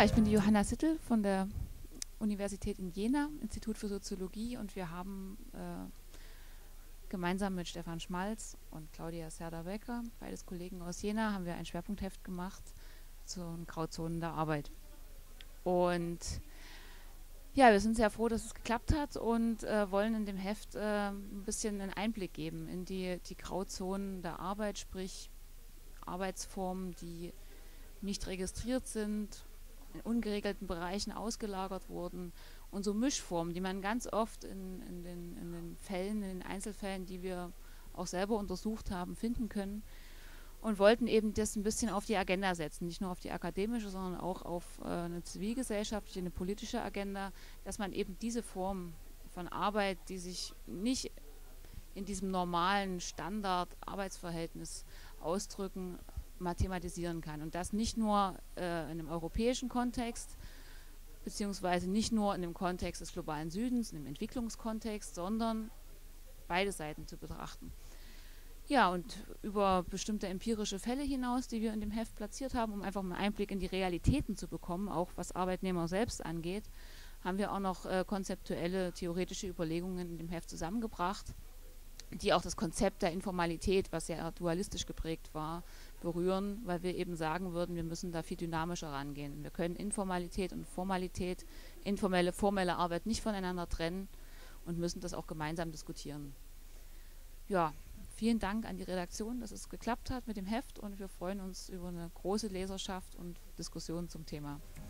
Ja, ich bin die Johanna Sittel von der Universität in Jena, Institut für Soziologie, und wir haben gemeinsam mit Stefan Schmalz und Claudia Serda-Becker, beides Kollegen aus Jena, haben wir ein Schwerpunktheft gemacht zu den Grauzonen der Arbeit. Und ja, wir sind sehr froh, dass es geklappt hat und wollen in dem Heft ein bisschen einen Einblick geben in die Grauzonen der Arbeit, sprich Arbeitsformen, die nicht registriert sind, in ungeregelten Bereichen ausgelagert wurden, und so Mischformen, die man ganz oft in den Fällen, in den Einzelfällen, die wir auch selber untersucht haben, finden können, und wollten eben das ein bisschen auf die Agenda setzen, nicht nur auf die akademische, sondern auch auf eine zivilgesellschaftliche, eine politische Agenda, dass man eben diese Form von Arbeit, die sich nicht in diesem normalen Standard-Arbeitsverhältnis ausdrücken, mal thematisieren kann. Und das nicht nur in einem europäischen Kontext, beziehungsweise nicht nur in dem Kontext des globalen Südens, in dem Entwicklungskontext, sondern beide Seiten zu betrachten. Ja, und über bestimmte empirische Fälle hinaus, die wir in dem Heft platziert haben, um einfach mal einen Einblick in die Realitäten zu bekommen, auch was Arbeitnehmer selbst angeht, haben wir auch noch konzeptuelle, theoretische Überlegungen in dem Heft zusammengebracht, die auch das Konzept der Informalität, was ja dualistisch geprägt war, berühren, weil wir eben sagen würden, wir müssen da viel dynamischer rangehen. Wir können Informalität und Formalität, informelle, formelle Arbeit nicht voneinander trennen und müssen das auch gemeinsam diskutieren. Ja, vielen Dank an die Redaktion, dass es geklappt hat mit dem Heft, und wir freuen uns über eine große Leserschaft und Diskussion zum Thema.